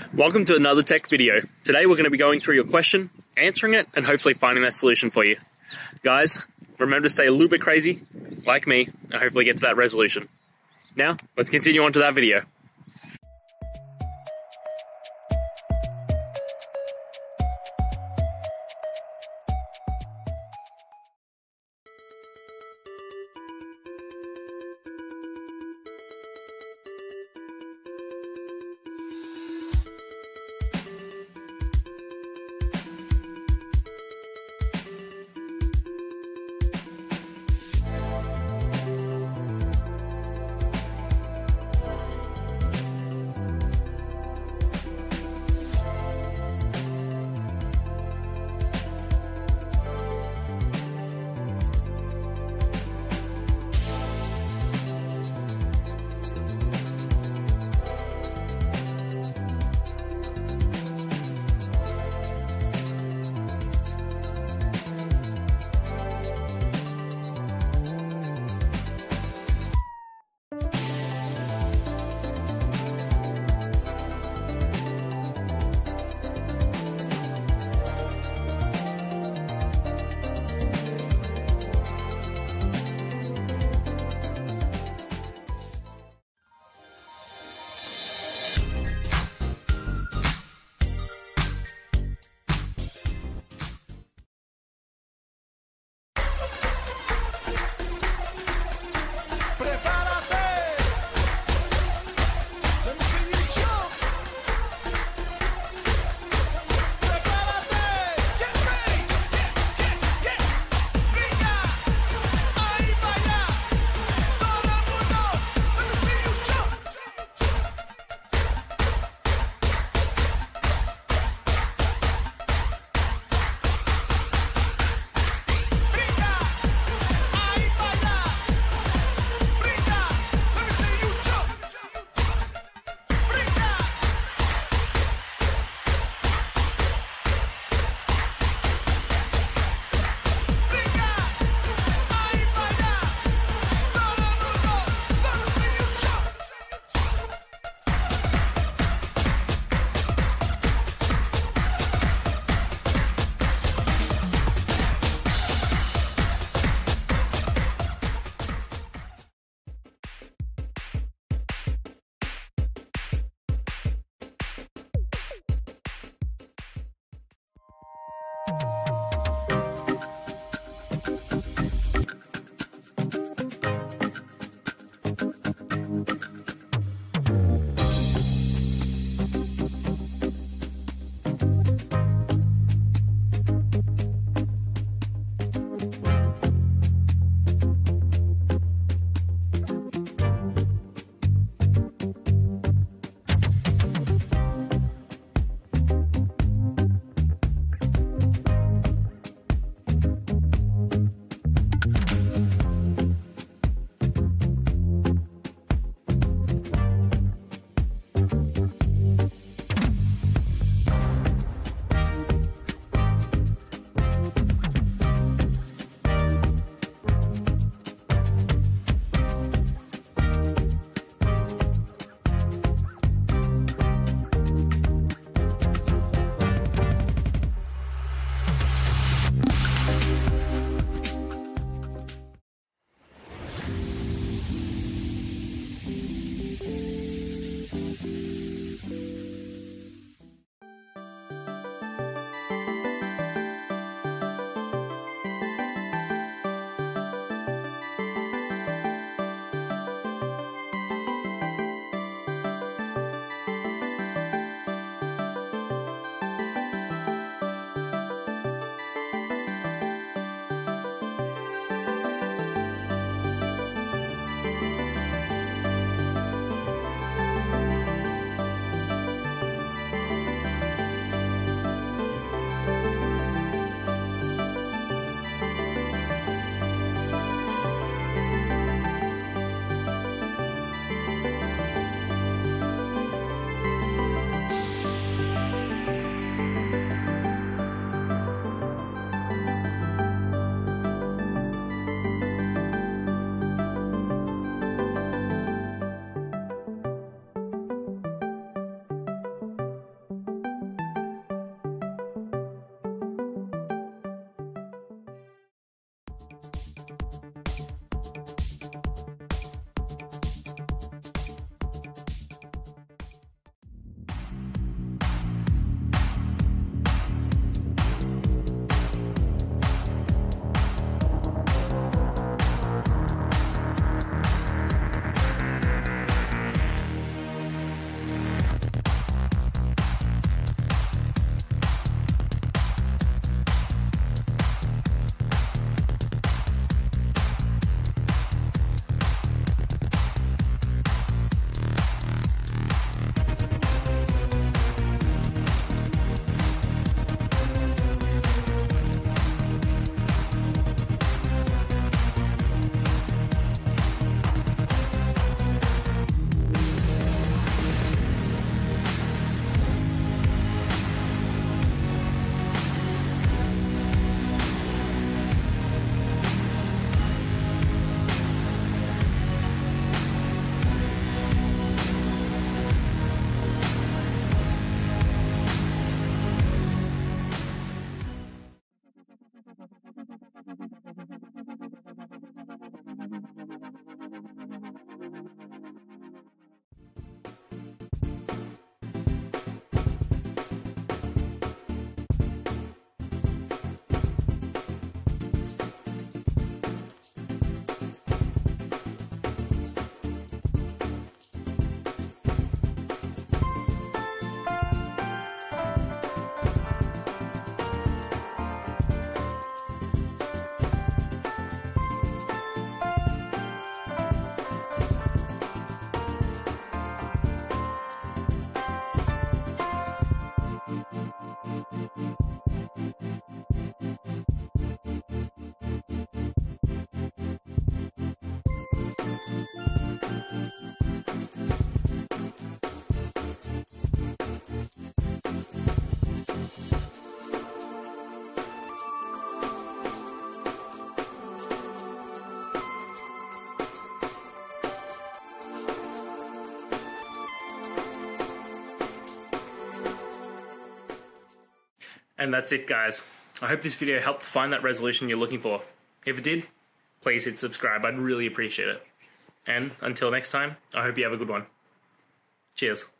Welcome to another tech video. Today we're going to be going through your question, answering it, and hopefully finding that solution for you. Guys, remember to stay a little bit crazy, like me, and hopefully get to that resolution. Now, let's continue on to that video. And that's it, guys. I hope this video helped find that resolution you're looking for. If it did, please hit subscribe. I'd really appreciate it. And until next time, I hope you have a good one. Cheers.